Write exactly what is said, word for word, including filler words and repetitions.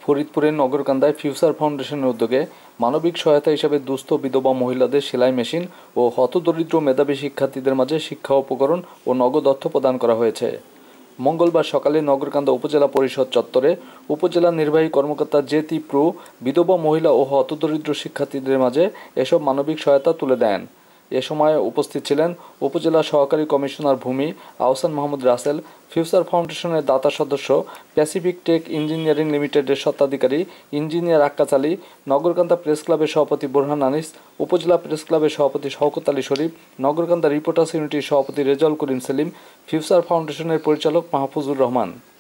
ফরিদপুরের নগরকান্দায় ফিউচার ফাউন্ডেশনের উদ্যোগে মানবিক সহায়তা হিসেবে দুস্থ বিধবা মহিলাদের সেলাই মেশিন ও হতদরিদ্র মেধাবী শিক্ষার্থীদের মাঝে শিক্ষা উপকরণ ও নগদ অর্থ প্রদান করা হয়েছে। মঙ্গলবার সকালে নগরকান্দা উপজেলা পরিষদ চত্বরে উপজেলা নির্বাহী কর্মকর্তা জে তীব্র বিধবা মহিলা ও হতদরিদ্র শিক্ষার্থীদের মাঝে এসব মানবিক সহায়তা তুলে দেন। এ সময় উপস্থিত ছিলেন উপজেলা সহকারী কমিশনার ভূমি আহসান মাহমুদ রাসেল, ফিউচার ফাউন্ডেশনের দাতা সদস্য প্যাসিফিক টেক ইঞ্জিনিয়ারিং লিমিটেডের স্বত্বাধিকারী ইঞ্জিনিয়ার আক্কাস আলী, নগরকান্দা প্রেস ক্লাবের সভাপতি বোরহান আনিস, উপজেলা প্রেস ক্লাবের সভাপতি শওকত আলী শরীফ, নগরকান্দা রিপোর্টার্স ইউনিটির সভাপতি রেজাউল করিম সেলিম, ফিউচার ফাউন্ডেশনের পরিচালক মাহফুজুর রহমান।